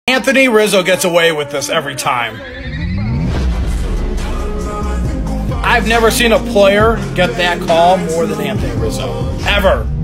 Anthony Rizzo gets away with this every time. I've never seen a player get that call more than Anthony Rizzo. Ever.